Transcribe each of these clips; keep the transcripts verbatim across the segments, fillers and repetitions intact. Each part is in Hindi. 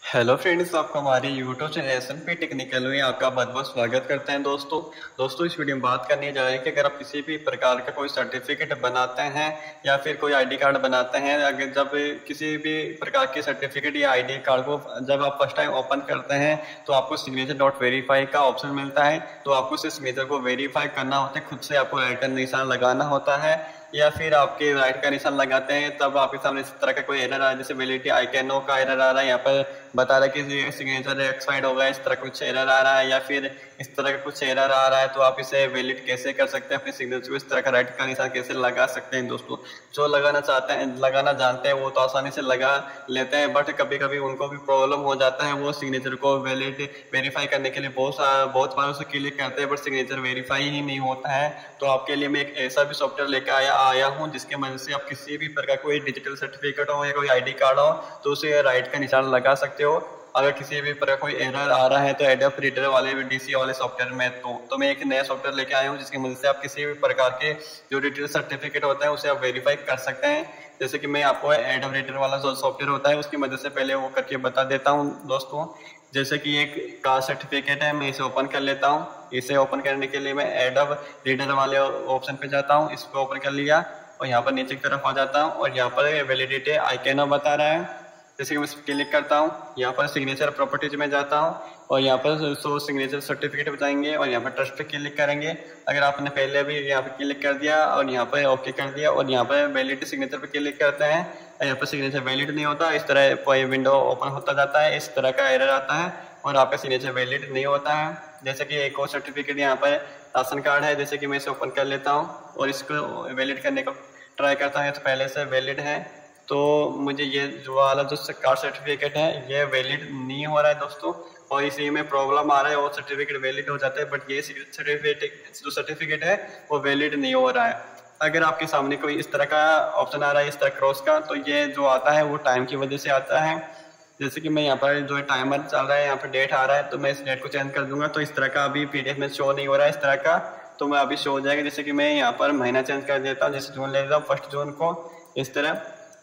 हेलो फ्रेंड्स, आपका हमारे YouTube channel S N P technical में आपका बहुत बहुत स्वागत करते हैं। दोस्तों दोस्तों इस वीडियो में बात करने जा रहे हैं कि अगर आप किसी भी प्रकार का कोई सर्टिफिकेट बनाते हैं या फिर कोई आईडी कार्ड बनाते हैं, अगर जब किसी भी प्रकार के सर्टिफिकेट या आईडी कार्ड को जब आप फर्स्ट टाइम ओपन करते हैं तो आपको सिग्नेचर डॉट वेरीफाई का ऑप्शन मिलता है। तो आपको उस सिग्नेचर को वेरीफाई करना होता है, खुद से आपको राइट का निशान लगाना होता है या फिर आपके राइट का निशान लगाते हैं तब आपके सामने इस तरह का कोई एरर आ रहा है, जैसे वैलिडिटी आई कैन नो का एरर आ रहा है, यहाँ पर बता रहा है कि सिग्नेचर एक्सपायर्ड होगा, इस तरह कुछ एरर आ रहा है या फिर इस तरह का कुछ एरर आ रहा है। तो आप इसे वैलिड कैसे कर सकते हैं, अपने सिग्नेचर को इस तरह का राइट का निशान कैसे लगा सकते हैं। दोस्तों जो लगाना चाहते हैं लगाना जानते हैं वो तो आसानी से लगा लेते हैं, बट कभी कभी उनको भी प्रॉब्लम हो जाता है। वो सिग्नेचर को वैलिड वेरीफाई करने के लिए बहुत बहुत बार उसे क्लिक करते हैं बट सिग्नेचर वेरीफाई ही नहीं होता है। तो आपके लिए मैं एक ऐसा भी सॉफ्टवेयर लेकर आया आया हूँ जिसके मदद से आप किसी भी प्रकार कोई डिजिटल सर्टिफिकेट हो या कोई आईडी कार्ड हो तो उसे राइट का निशान लगा सकते हो। अगर किसी भी प्रकार कोई एरर आ रहा है तो एडोब रीडर वाले डीसी वाले सॉफ्टवेयर में तो, तो मैं एक नया सॉफ्टवेयर लेके आया हूँ जिसकी मदद से आप किसी भी प्रकार के जो डिजिटल सर्टिफिकेट होते हैं उसे आप वेरीफाई कर सकते हैं। जैसे कि मैं आपको एडोब रीडर वाला जो सॉफ्टवेयर होता है उसकी मदद से पहले वो करके बता देता हूँ। दोस्तों जैसे कि एक कास्ट सर्टिफिकेट है, मैं इसे ओपन कर लेता हूँ। इसे ओपन करने के लिए मैं एडोब रीडर वाले ऑप्शन पे जाता हूँ, इसको ओपन कर लिया और यहाँ पर नीचे की तरफ आ जाता हूँ और यहाँ पर वैलिडिटी आई कैन नो बता रहा है। जैसे कि मैं क्लिक करता हूँ, यहाँ पर सिग्नेचर प्रॉपर्टीज में जाता हूँ और यहाँ पर सो सिग्नेचर सर्टिफिकेट बताएंगे और यहाँ पर ट्रस्ट पे क्लिक करेंगे। अगर आपने पहले भी यहाँ पे क्लिक कर दिया और यहाँ पर ओके कर दिया और यहाँ पर वैलिड सिग्नेचर पे क्लिक करते हैं, यहाँ पर सिग्नेचर वैलिड नहीं होता, इस तरह कोई विंडो ओपन होता जाता है, इस तरह का एरर आता है और आपका सिग्नेचर वैलिड नहीं होता है। जैसे कि एक और सर्टिफिकेट यहाँ पर राशन कार्ड है, जैसे कि मैं इसे ओपन कर लेता हूँ और इसको वैलिड करने को ट्राई करता है तो पहले से वैलिड है, तो मुझे ये जो वाला जो कार्ड सर्टिफिकेट है ये वैलिड नहीं हो रहा है दोस्तों, और इसी में प्रॉब्लम आ रहा है। वो सर्टिफिकेट वैलिड हो जाता है बट ये सर्टिफिकेट जो सर्टिफिकेट है वो वैलिड नहीं हो रहा है। अगर आपके सामने कोई इस तरह का ऑप्शन आ रहा है इस तरह क्रॉस का, तो ये जो आता है वो टाइम की वजह से आता है। जैसे कि मैं यहाँ पर जो टाइमर चल रहा है, यहाँ पर डेट आ रहा है, तो मैं इस डेट को चेंज कर दूंगा। तो इस तरह का अभी पीडीएफ में शो नहीं हो रहा है इस तरह का, तो मैं अभी शो हो जाएगा। जैसे कि मैं यहाँ पर महीना चेंज कर देता हूँ, जैसे जून ले लेता हूँ, फर्स्ट जून को इस तरह।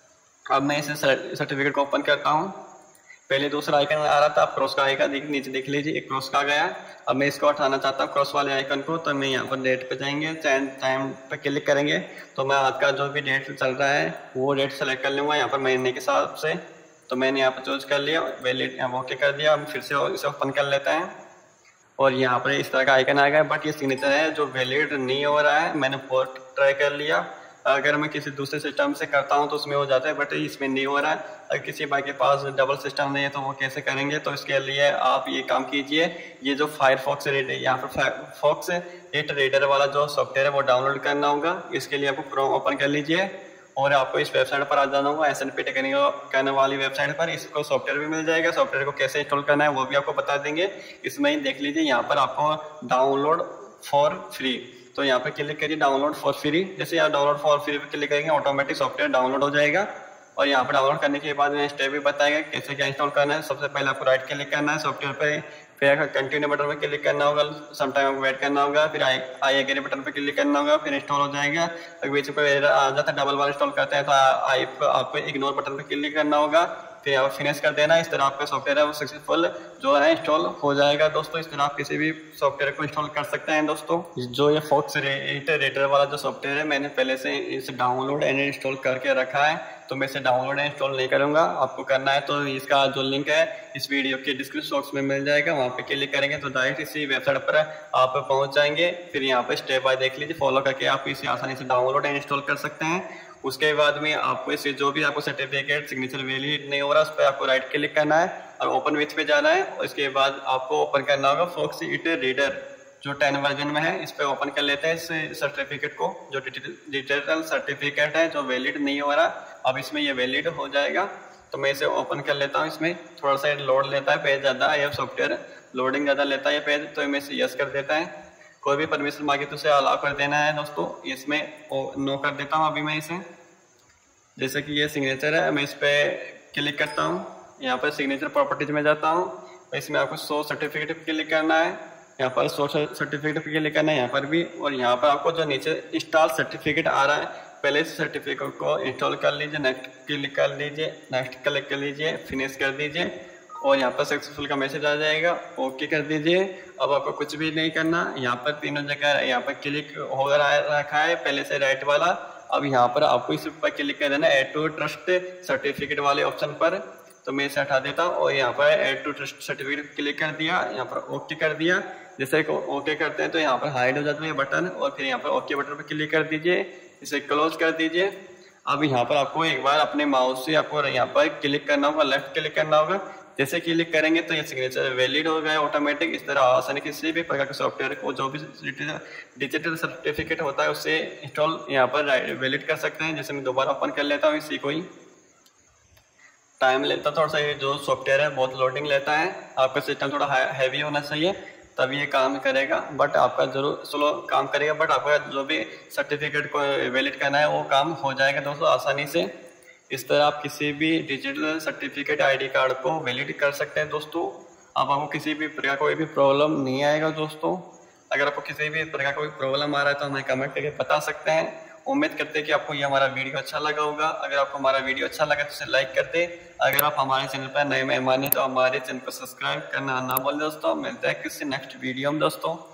अब मैं इसे सर्टिफिकेट को ओपन करता हूँ। पहले दूसरा आइकन आ रहा था, अब क्रॉस का आइकन देख नीचे देख लीजिए, एक क्रॉस का आ गया। अब मैं इसको हटाना चाहता हूँ क्रॉस वाले आइकन को, तो मैं यहाँ पर डेट पे जाएंगे, टाइम पे क्लिक करेंगे तो मैं आज का जो भी डेट चल रहा है वो डेट सेलेक्ट कर लूँगा यहाँ पर महीने के हिसाब से। तो मैंने यहाँ पर चूज कर लिया, वैलिड यहाँ ओके कर दिया। अब फिर से इसे ओपन कर लेते हैं और यहाँ पर इस तरह का आइकन आ गया, बट ये सिग्नेचर है जो वैलिड नहीं हो रहा है। मैंने बहुत ट्राई कर लिया, अगर मैं किसी दूसरे सिस्टम से करता हूं तो उसमें हो जाता है बट इसमें नहीं हो रहा है। अगर किसी भाई के पास डबल सिस्टम नहीं है तो वो कैसे करेंगे, तो इसके लिए आप ये काम कीजिए, ये जो फायरफॉक्स रीडर यहाँ पर फायरफॉक्स एट रीडर वाला जो सॉफ्टवेयर है वो डाउनलोड करना होगा। इसके लिए आपको क्रोम ओपन कर लीजिए और आपको इस वेबसाइट पर आ जाना होगा, एस एन पी टेक्निकल करने वाली वेबसाइट पर। इसको सॉफ्टवेयर भी मिल जाएगा, सॉफ्टवेयर को कैसे इंस्टॉल करना है वो भी आपको बता देंगे। इसमें ही देख लीजिए, यहाँ पर आपको डाउनलोड फॉर फ्री, तो यहाँ पे क्लिक करिए डाउनलोड फॉर फ्री। जैसे यहाँ डाउनलोड फॉर फ्री पे क्लिक करेंगे ऑटोमेटिक सॉफ्टवेयर डाउनलोड हो जाएगा और यहाँ पर डाउनलोड करने के बाद में स्टेप भी बताएगा कैसे क्या इंस्टॉल करना है। सबसे पहले आपको राइट क्लिक करना है सॉफ्टवेयर पे, फिर कंटिन्यू बटन पे क्लिक करना होगा, सम टाइम आपको वेट करना होगा, फिर आई आई एग्री बटन पे क्लिक करना होगा, फिर इंस्टॉल हो जाएगा। अगर बीच पे आ जाता है डबल बार इंस्टॉल करते हैं तो आई आपको इग्नोर बटन पे क्लिक करना होगा, फिर आप फिनिश कर देना। इस तरह आपका सॉफ्टवेयर है वो सक्सेसफुल जो है इंस्टॉल हो जाएगा। दोस्तों इस तरह आप किसी भी सॉफ्टवेयर को इंस्टॉल कर सकते हैं। दोस्तों जो ये फॉक्स रेटर वाला जो सॉफ्टवेयर है मैंने पहले से इसे डाउनलोड एंड इंस्टॉल करके रखा है, तो मैं इसे डाउनलोड एंड इंस्टॉल नहीं करूंगा। आपको करना है तो इसका जो लिंक है इस वीडियो के डिस्क्रिप्शन बॉक्स में मिल जाएगा, वहाँ पे क्लिक करेंगे तो डायरेक्ट इसी वेबसाइट पर आप पहुंच जाएंगे। फिर यहाँ पे स्टेप बाय देख लीजिए, फॉलो करके आप इसे आसानी से डाउनलोड एंड इंस्टॉल कर सकते हैं। उसके बाद में आपको इसे जो भी आपको सर्टिफिकेट सिग्नेचर वैलिड नहीं हो रहा उस पर आपको राइट क्लिक करना है और ओपन विथ पे जाना है और इसके बाद आपको ओपन करना होगा फॉक्स इट रीडर जो टेन वर्जन में है। इस पे ओपन कर लेते हैं इस सर्टिफिकेट को, जो डिजिटल सर्टिफिकेट है जो वैलिड नहीं हो रहा, अब इसमें ये वैलिड हो जाएगा। तो मैं इसे ओपन कर लेता हूँ, इसमें थोड़ा सा लोड लेता है पेज ज़्यादा है, सॉफ्टवेयर लोडिंग ज़्यादा लेता है ये पेज, तो मैं इसे यस कर देता है। कोई भी परमिशन मांगे तो उसे अलाउ कर देना है। दोस्तों इसमें नो कर देता हूँ अभी मैं इसे। जैसे कि ये सिग्नेचर है, मैं इस पर क्लिक करता हूँ, यहाँ पर सिग्नेचर प्रॉपर्टीज में जाता हूँ, इसमें आपको शो सर्टिफिकेट पे क्लिक करना है, यहाँ पर शो सर्टिफिकेट पे क्लिक करना है यहाँ पर भी, और यहाँ पर आपको जो नीचे इंस्टॉल सर्टिफिकेट आ रहा है पहले इस सर्टिफिकेट को इंस्टॉल कर लीजिए, नेक्स्ट क्लिक कर लीजिए, नेक्स्ट क्लिक कर लीजिए, फिनिश कर दीजिए और यहाँ पर सक्सेसफुल का मैसेज आ जाएगा, ओके कर दीजिए। अब आपको कुछ भी नहीं करना, यहाँ पर तीनों जगह यहाँ पर क्लिक हो रखा है पहले से राइट वाला। अब यहाँ पर आपको इस पर क्लिक कर देना ऐड टू ट्रस्ट सर्टिफिकेट वाले ऑप्शन पर, तो मैं इसे हटा देता हूँ और यहाँ पर add to trust certificate click कर दिया, यहाँ पर ओके कर दिया। जैसे ओके करते हैं तो यहाँ पर हाइड हो जाता है बटन और फिर यहाँ पर ओके बटन पर क्लिक कर दीजिए, इसे क्लोज कर दीजिए। अब यहाँ पर आपको एक बार अपने माउस से आपको यहाँ पर क्लिक करना होगा, लेफ्ट क्लिक करना होगा। जैसे क्लिक करेंगे तो ये सिग्नेचर वैलिड हो गया ऑटोमेटिक। इस तरह आसानी किसी भी प्रकार के सॉफ्टवेयर को जो भी डिजिटल सर्टिफिकेट होता है उससे इंस्टॉल यहाँ पर वैलिड कर सकते हैं। जैसे मैं दोबारा ओपन कर लेता हूँ, इसी को ही टाइम लेता थोड़ा सा, ये जो सॉफ्टवेयर है बहुत लोडिंग लेता है, आपका सिस्टम थोड़ा हैवी होना चाहिए तभी ये काम करेगा, बट आपका जरूर स्लो काम करेगा, बट आपका जो भी सर्टिफिकेट को वैलिड करना है वो काम हो जाएगा दोस्तों आसानी से। इस तरह आप किसी भी डिजिटल सर्टिफिकेट आईडी कार्ड को वैलिड कर सकते हैं दोस्तों। अब आपको किसी भी प्रकार कोई भी प्रॉब्लम नहीं आएगा दोस्तों। अगर आपको किसी भी प्रकार कोई प्रॉब्लम आ रहा है तो हमें कमेंट करके बता सकते हैं। उम्मीद करते हैं कि आपको ये हमारा वीडियो अच्छा लगा होगा। अगर आपको हमारा वीडियो अच्छा लगा तो इसे लाइक कर दे। अगर आप हमारे चैनल पर नए मेहमान हैं तो हमारे चैनल को सब्सक्राइब करना ना भूलें दोस्तों। मिलते हैं किसी नेक्स्ट वीडियो में दोस्तों।